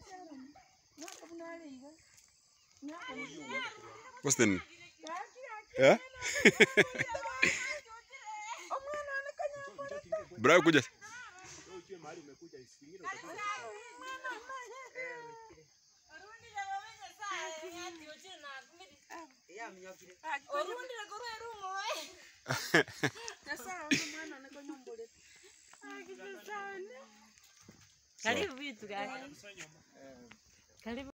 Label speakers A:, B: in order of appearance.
A: What's the name? Yeah? Bravo kuja.
B: Karibu vitu gani? Karibu